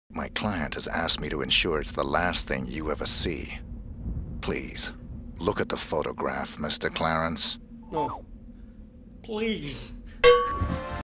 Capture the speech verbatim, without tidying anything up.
My client has asked me to ensure it's the last thing you ever see. Please, look at the photograph, Mister Clarence. No. Please.